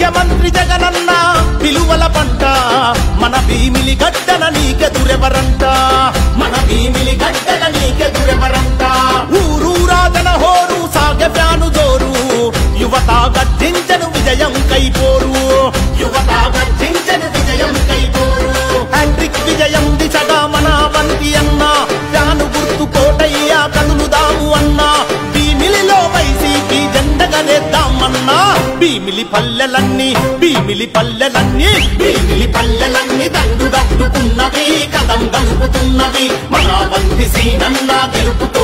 ముఖ్యమంత్రి జగనన్న విలువల పంట మన భీమిలి గడ్డల నీకెదురెవరంట మన భీమిలి గడ్డల నీకెదురెవరంట ఊరూరా జన హోరు సాగె ఫ్యాను జోరు యువత గర్జించను విజయం కైపోరు యువత గర్జించను విజయం కైపోరు హ్యాట్రిక్ విజయం దిశగా మన వంటి అన్న ఫ్యాను గుర్తు కోటయ్య కదులుదాము అన్నా భీమిలిలో వైసీపీ జెండగలేద్దామన్నా భీమిలి పల్లెలన్నీ భీమిలి పల్లెలన్నీ భీమిలి పల్లెలన్నీ దండు దట్టుకున్నవి కదం గలుపుతున్నవి మన వంటి సీనన్న గెలుపుతో